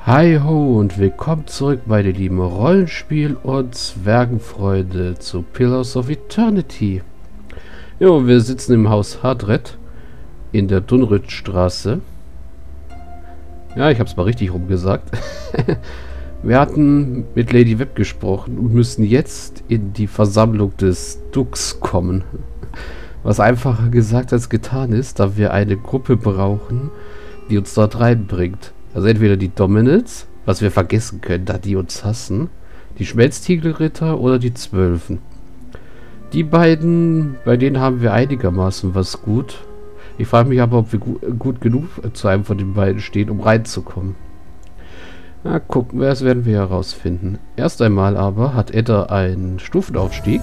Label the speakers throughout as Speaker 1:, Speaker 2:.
Speaker 1: Hi ho und willkommen zurück bei den lieben Rollenspiel- und Zwergenfreunde zu Pillars of Eternity. Jo, wir sitzen im Haus Hadred in der Dunrydstraße. Ja, ich hab's mal richtig rumgesagt. Wir hatten mit Lady Web gesprochen und müssen jetzt in die Versammlung des Dux kommen. Was einfacher gesagt als getan ist, da wir eine Gruppe brauchen, die uns dort reinbringt. Also entweder die Dominants, was wir vergessen können, da die uns hassen, die Schmelztiegelritter oder die Zwölfen. Die beiden, bei denen haben wir einigermaßen was gut. Ich frage mich aber, ob wir gut genug zu einem von den beiden stehen, um reinzukommen. Na, gucken wir, das werden wir herausfinden. Erst einmal aber hat Edda einen Stufenaufstieg.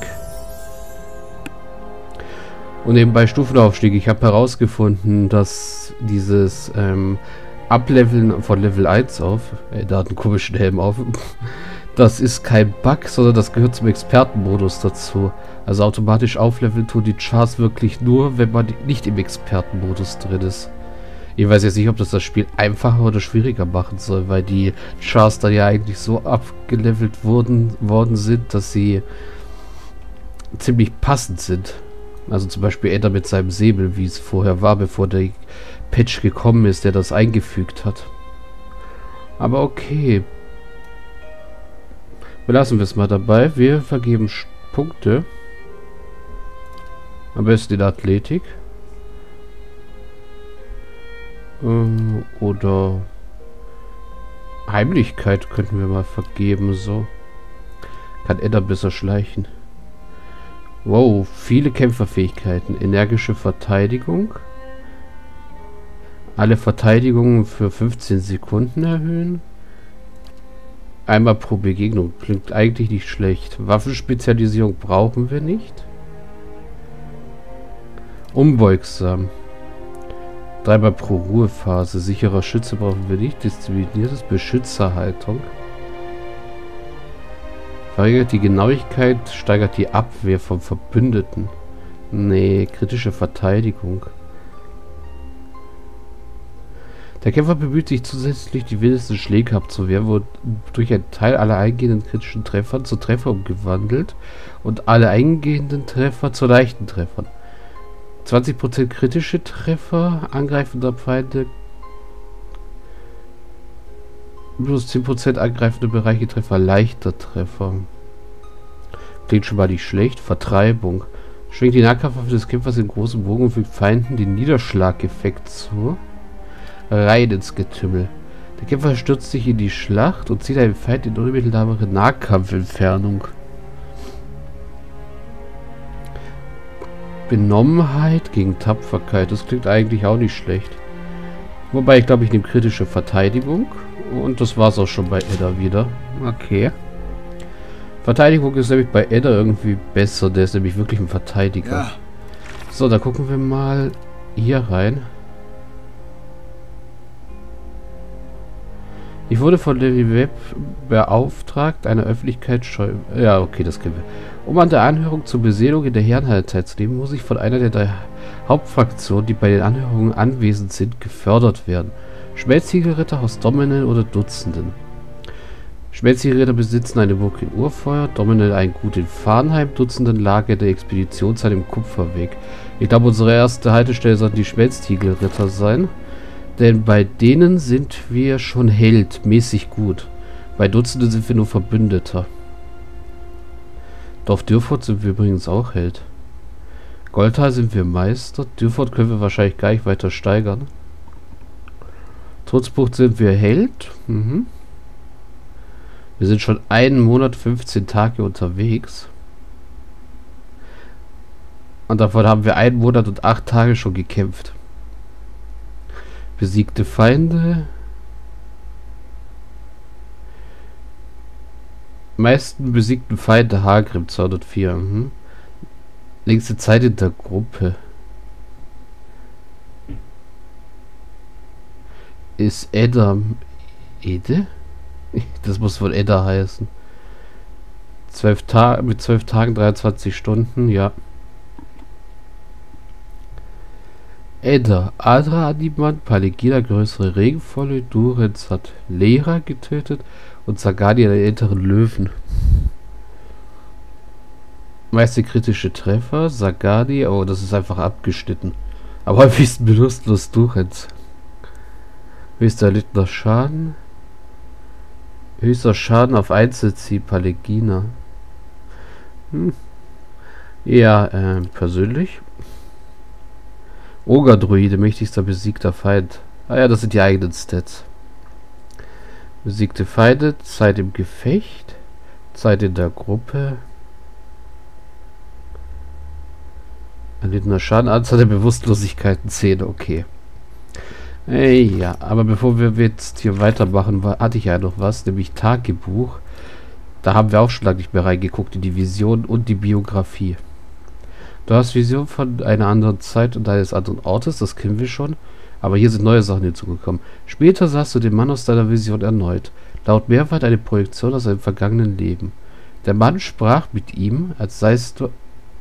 Speaker 1: Und nebenbei Stufenaufstieg. Ich habe herausgefunden, dass dieses Ableveln von Level 1 auf, da hat einen komischen Helm auf, das ist kein Bug, sondern das gehört zum Expertenmodus dazu. Also automatisch aufleveln tun die Chars wirklich nur, wenn man nicht im Expertenmodus drin ist. Ich weiß jetzt nicht, ob das Spiel einfacher oder schwieriger machen soll, weil die Chars dann ja eigentlich so abgelevelt worden sind, dass sie ziemlich passend sind. Also zum Beispiel Edda mit seinem Säbel, wie es vorher war, bevor der Patch gekommen ist, der das eingefügt hat. Aber okay. Belassen wir es mal dabei. Wir vergeben Punkte. Am besten in Athletik. Oder Heimlichkeit könnten wir mal vergeben, so. Kann Edda besser schleichen. Wow, viele Kämpferfähigkeiten. Energische Verteidigung. Alle Verteidigungen für 15 Sekunden erhöhen. Einmal pro Begegnung. Klingt eigentlich nicht schlecht. Waffenspezialisierung brauchen wir nicht. Unbeugsam. 3-mal pro Ruhephase. Sicherer Schütze brauchen wir nicht. Diszipliniertes Beschützerhaltung. Verringert die Genauigkeit, steigert die Abwehr vom Verbündeten. Nee, kritische Verteidigung. Der Kämpfer bemüht sich zusätzlich, die wildesten Schläge abzuwehren, wodurch ein Teil aller eingehenden kritischen Treffern zu Treffer umgewandelt und alle eingehenden Treffer zu leichten Treffern. 20% kritische Treffer angreifender Feinde, plus 10% angreifende Bereiche Treffer, leichter Treffer. Klingt schon mal nicht schlecht. Vertreibung. Schwingt die Nahkampfwaffe des Kämpfers in großem Bogen und fügt Feinden den Niederschlageffekt zu. Rein ins Getümmel. Der Kämpfer stürzt sich in die Schlacht und zieht einen Feind in unmittelbare Nahkampfentfernung. Benommenheit gegen Tapferkeit. Das klingt eigentlich auch nicht schlecht. Wobei ich glaube, ich nehme kritische Verteidigung. Und das war's auch schon bei Edda wieder. Okay. Verteidigung ist nämlich bei Edda irgendwie besser. Der ist nämlich wirklich ein Verteidiger. Ja. So, da gucken wir mal hier rein. Ich wurde von Lady Web beauftragt, eine Öffentlichkeitsscheu... Ja, okay, das kennen wir. Um an der Anhörung zur Beseelung in der Herrenhalle teilzunehmen, muss ich von einer der 3 Hauptfraktionen, die bei den Anhörungen anwesend sind, gefördert werden. Schmelztiegelritter aus Dominant oder Dutzenden. Schmelztiegelritter besitzen eine Burg in Urfeuer, Dominant ein Gut in Farnheim, Dutzenden Lager der Expeditionszeit im Kupferweg. Ich glaube, unsere erste Haltestelle sollten die Schmelztiegelritter sein. Denn bei denen sind wir schon heldmäßig gut. Bei Dutzenden sind wir nur Verbündeter. Dorf Dürfurt sind wir übrigens auch Held. Goldtal sind wir Meister. Dürfurt können wir wahrscheinlich gar nicht weiter steigern. Trutzbucht sind wir Held. Wir sind schon 1 Monat 15 Tage unterwegs. Und davon haben wir 1 Monat und 8 Tage schon gekämpft. Besiegte Feinde. Meisten besiegten Feinde Hagrim 204. Längste Zeit in der Gruppe. Ist Edda... Ede? Das muss wohl Edda heißen. 12 Tage mit 12 Tagen, 23 Stunden, ja. Edda, Adra Animan, Palegina größere Regenvolle, Durenz hat Lehrer getötet und Sagadi einen älteren Löwen. Meiste kritische Treffer, Sagadi, oh, das ist einfach abgeschnitten. Am häufigsten bewusstlos Durenz. Höchster erlittener Schaden. Höchster Schaden auf Einzelziel, Palegina. Ja, persönlich. Ogre-Druide, mächtigster besiegter Feind. Ah ja, das sind die eigenen Stats. Besiegte Feinde, Zeit im Gefecht, Zeit in der Gruppe. Erlittener Schaden, Anzahl der Bewusstlosigkeiten 10, okay. Ja, aber bevor wir jetzt hier weitermachen, hatte ich ja noch was, nämlich Tagebuch. Da haben wir auch schon lange nicht mehr reingeguckt in die Vision und die Biografie. Du hast Vision von einer anderen Zeit und eines anderen Ortes, das kennen wir schon. Aber hier sind neue Sachen hinzugekommen. Später sahst du den Mann aus deiner Vision erneut. Laut Mehrwert eine Projektion aus einem vergangenen Leben. Der Mann sprach mit ihm, als seist du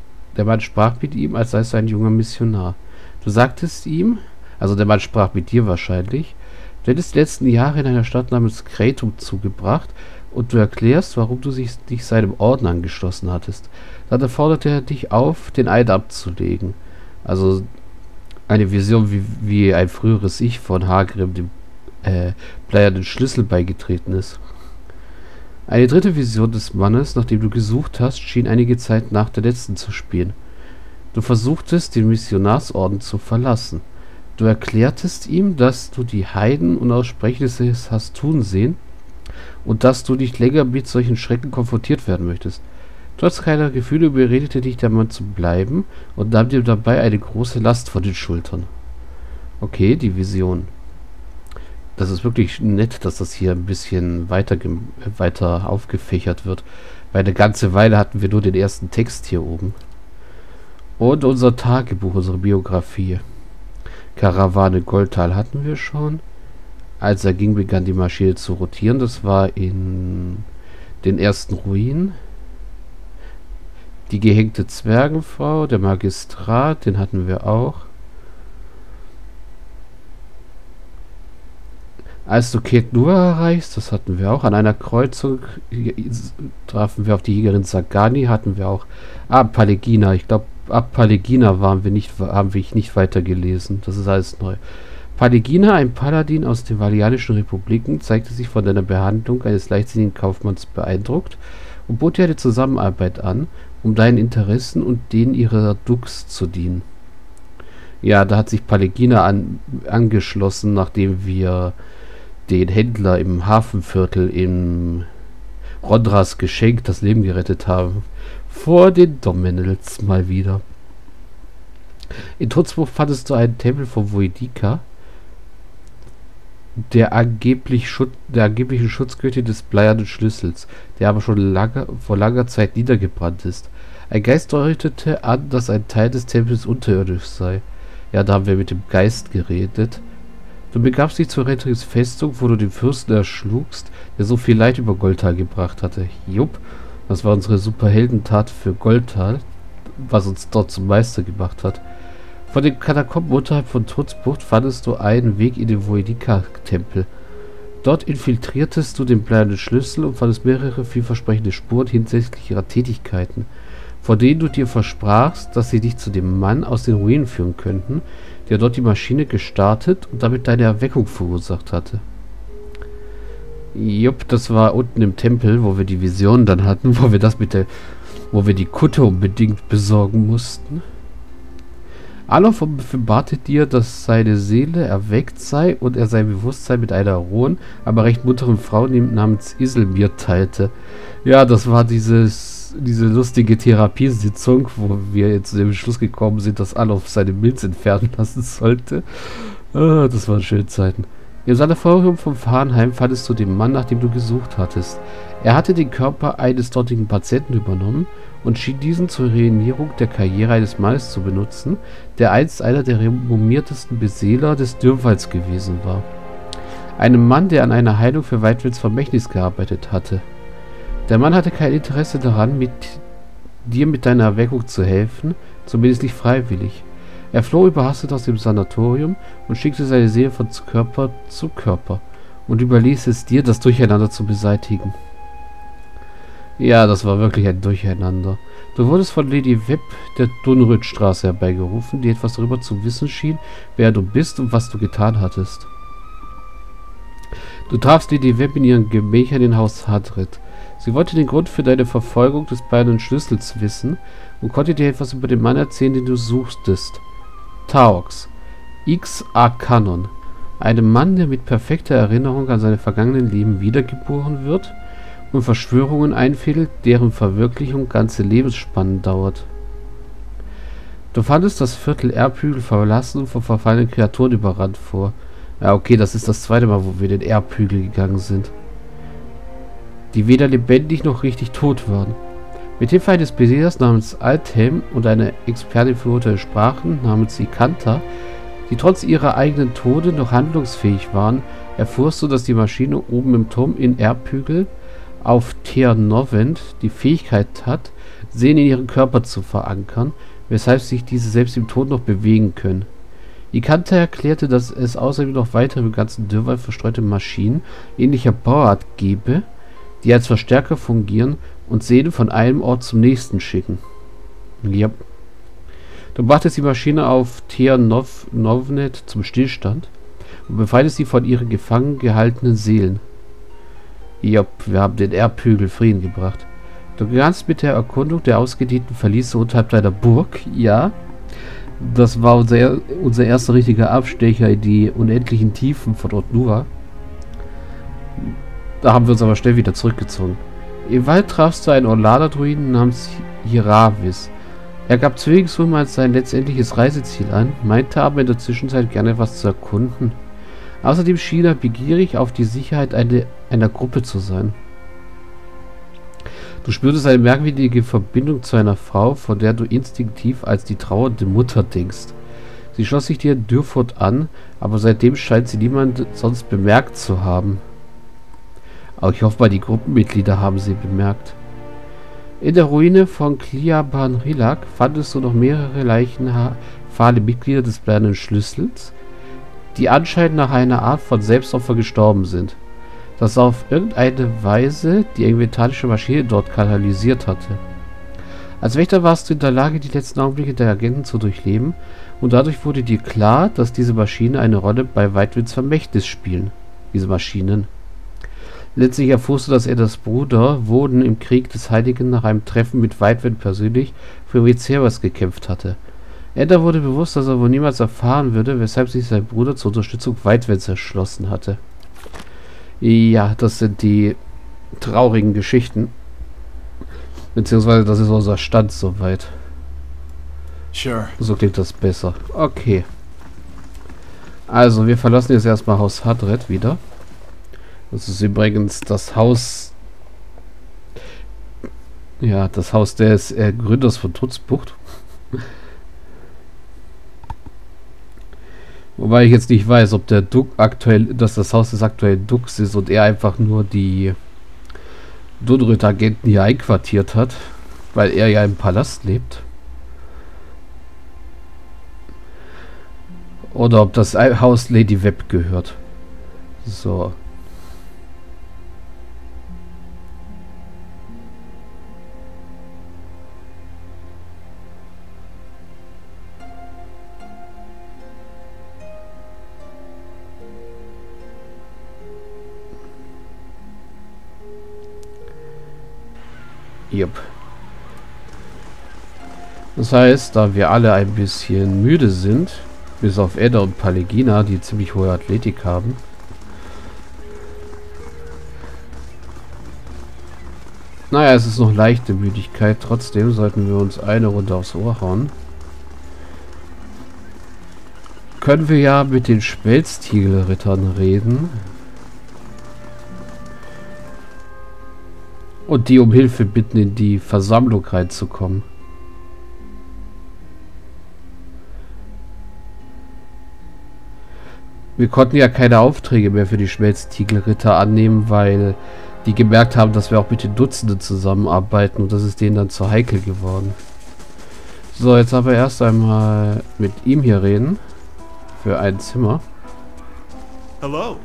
Speaker 1: ein junger Missionar. Du sagtest ihm, also der Mann sprach mit dir wahrscheinlich, du hättest die letzten Jahre in einer Stadt namens Kratom zugebracht und du erklärst, warum du dich seinem Orden angeschlossen hattest. Dann forderte er dich auf, den Eid abzulegen. Also eine Vision, wie ein früheres Ich von Hagrim, dem bleiernen Schlüssel, beigetreten ist. Eine dritte Vision des Mannes, nach dem du gesucht hast, schien einige Zeit nach der letzten zu spielen. Du versuchtest, den Missionarsorden zu verlassen. Du erklärtest ihm, dass du die Heiden Unaussprechliches hast tun sehen und dass du nicht länger mit solchen Schrecken konfrontiert werden möchtest. Trotz keiner Gefühle überredete dich der Mann zu bleiben und nahm dir dabei eine große Last von den Schultern. Okay, die Vision. Das ist wirklich nett, dass das hier ein bisschen weiter aufgefächert wird. Weil eine ganze Weile hatten wir nur den ersten Text hier oben. Und unser Tagebuch, unsere Biografie. Karawane Goldtal hatten wir schon. Als er ging, begann die Maschine zu rotieren. Das war in den ersten Ruinen. Die gehängte Zwergenfrau, der Magistrat, den hatten wir auch. Als du Ket Nur erreichst, das hatten wir auch. An einer Kreuzung trafen wir auf die Jägerin Sagani, hatten wir auch. Palegina, ich glaube, ab Palegina haben wir nicht weitergelesen. Das ist alles neu. Palegina, ein Paladin aus den Valianischen Republiken, zeigte sich von deiner Behandlung eines leichtsinnigen Kaufmanns beeindruckt und bot dir eine Zusammenarbeit an, um deinen Interessen und denen ihrer Dux zu dienen. Ja, da hat sich Palegina angeschlossen, nachdem wir den Händler im Hafenviertel in Rondras Geschenk das Leben gerettet haben. Vor den Dominals mal wieder. In Trutzburg fandest du einen Tempel von Voidika, der angeblichen Schutzgöttin des bleiernen Schlüssels, der aber schon vor langer Zeit niedergebrannt ist. Ein Geist deutete an, dass ein Teil des Tempels unterirdisch sei. Ja, da haben wir mit dem Geist geredet. Du begabst dich zur Rettrings Festung, wo du den Fürsten erschlugst, der so viel Leid über Goldtal gebracht hatte. Jupp, das war unsere Superheldentat für Goldtal, was uns dort zum Meister gemacht hat. Von den Katakomben unterhalb von Trutzbucht fandest du einen Weg in den Voidika-Tempel. Dort infiltriertest du den bleiernen Schlüssel und fandest mehrere vielversprechende Spuren hinsichtlich ihrer Tätigkeiten, von denen du dir versprachst, dass sie dich zu dem Mann aus den Ruinen führen könnten, der dort die Maschine gestartet und damit deine Erweckung verursacht hatte. Jupp, das war unten im Tempel, wo wir die Vision dann hatten, wo wir die Kutte unbedingt besorgen mussten. Alof offenbarte dir, dass seine Seele erweckt sei und er sein Bewusstsein mit einer rohen, aber recht munteren Frau namens Iselmir teilte. Ja, das war diese lustige Therapiesitzung, wo wir zu dem Schluss gekommen sind, dass Alof seine Milz entfernen lassen sollte. Das waren schöne Zeiten. Im Sanatorium von Farnheim fandest du den Mann, nach dem du gesucht hattest. Er hatte den Körper eines dortigen Patienten übernommen und schien diesen zur Reanimierung der Karriere eines Mannes zu benutzen, der einst einer der renommiertesten Beseeler des Dürrwalds gewesen war. Einem Mann, der an einer Heilung für Weidwilds Vermächtnis gearbeitet hatte. Der Mann hatte kein Interesse daran, dir mit deiner Erweckung zu helfen, zumindest nicht freiwillig. Er floh überhastet aus dem Sanatorium und schickte seine Seele von Körper zu Körper und überließ es dir, das Durcheinander zu beseitigen. Ja, das war wirklich ein Durcheinander. Du wurdest von Lady Webb der Dunrüttstraße herbeigerufen, die etwas darüber zu wissen schien, wer du bist und was du getan hattest. Du trafst Lady Webb in ihren Gemächern in Haus Hadred. Sie wollte den Grund für deine Verfolgung des bleibenden Schlüssels wissen und konnte dir etwas über den Mann erzählen, den du suchtest. Taox, X-A-Kanon, einem Mann, der mit perfekter Erinnerung an seine vergangenen Leben wiedergeboren wird und Verschwörungen einfädelt, deren Verwirklichung ganze Lebensspannen dauert. Du fandest das Viertel Erbhügel verlassen und von verfallenen Kreaturen überrannt vor. Ja, okay, das ist das zweite Mal, wo wir den Erbhügel gegangen sind. Die weder lebendig noch richtig tot waren. Mit Hilfe eines Besiegers namens Althelm und einer Expertin für untere Sprachen namens Ikanta, die trotz ihrer eigenen Tode noch handlungsfähig waren, erfuhrst du, dass die Maschine oben im Turm in Erbhügel auf Teernovent die Fähigkeit hat, Seelen in ihren Körper zu verankern, weshalb sich diese selbst im Tod noch bewegen können. Ikanta erklärte, dass es außerdem noch weitere im ganzen Dürrwald verstreute Maschinen ähnlicher Bauart gebe, die als Verstärker fungieren und Seelen von einem Ort zum nächsten schicken. Ja. Du brachtest die Maschine auf Teernovnet zum Stillstand und befreitest sie von ihren gefangen gehaltenen Seelen. Ja, wir haben den Erbhügel Frieden gebracht. Du begannst mit der Erkundung der ausgedehnten Verliese unterhalb deiner Burg. Ja, das war unser erster richtiger Abstecher in die unendlichen Tiefen von Otnura. Da haben wir uns aber schnell wieder zurückgezogen. Im Wald trafst du einen Orlada-Druiden namens Hiravis. Er gab Zwillingswürmer als sein letztendliches Reiseziel an, meinte aber in der Zwischenzeit gerne etwas zu erkunden. Außerdem schien er begierig auf die Sicherheit einer Gruppe zu sein. Du spürtest eine merkwürdige Verbindung zu einer Frau, von der du instinktiv als die trauernde Mutter denkst. Sie schloss sich dir Dürfurt an, aber seitdem scheint sie niemand sonst bemerkt zu haben. Auch ich hoffe mal, die Gruppenmitglieder haben sie bemerkt. In der Ruine von Kliaban-Rilak fandest du noch mehrere leichenfahle Mitglieder des bleibenden Schlüssels, die anscheinend nach einer Art von Selbstopfer gestorben sind, das auf irgendeine Weise die inventarische Maschine dort katalysiert hatte. Als Wächter warst du in der Lage, die letzten Augenblicke der Agenten zu durchleben, und dadurch wurde dir klar, dass diese Maschinen eine Rolle bei Weidwins Vermächtnis spielen. Diese Maschinen. Letztlich erfuhrst du, dass Eddas Bruder Woden im Krieg des Heiligen nach einem Treffen mit Weidwind persönlich für Viserys gekämpft hatte. Edda wurde bewusst, dass er wohl niemals erfahren würde, weshalb sich sein Bruder zur Unterstützung Weidwinds entschlossen hatte. Ja, das sind die traurigen Geschichten. Beziehungsweise das ist unser Stand soweit.
Speaker 2: Sure.
Speaker 1: So klingt das besser. Okay. Also, wir verlassen jetzt erstmal Haus Hadred wieder. Das ist übrigens das Haus... Ja, das Haus des Gründers von Trutzbucht. Wobei ich jetzt nicht weiß, ob der Duck aktuell, dass das Haus des aktuellen Ducks ist und er einfach nur die Dunrütt-Agenten hier einquartiert hat, weil er ja im Palast lebt. Oder ob das Haus Lady Webb gehört. So. Yep. Das heißt, da wir alle ein bisschen müde sind, bis auf Edda und Palegina, die ziemlich hohe Athletik haben, naja, es ist noch leichte Müdigkeit, trotzdem sollten wir uns eine Runde aufs Ohr hauen. Können wir ja mit den Schmelztiegelrittern reden. Und die um Hilfe bitten, in die Versammlung reinzukommen. Wir konnten ja keine Aufträge mehr für die Schmelztiegelritter annehmen, weil die gemerkt haben, dass wir auch mit den Dutzenden zusammenarbeiten und das ist denen dann zu heikel geworden. So, jetzt aber erst einmal mit ihm hier reden. Für ein Zimmer.
Speaker 2: Hello.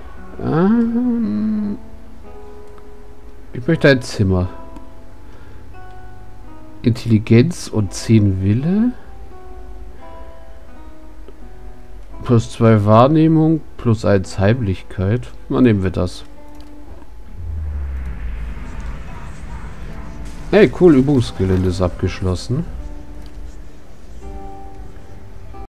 Speaker 1: Ich möchte ein Zimmer. Intelligenz und 10 Wille. Plus 2 Wahrnehmung, plus 1 Heimlichkeit. Dann nehmen wir das. Hey, cool, Übungsgelände ist abgeschlossen.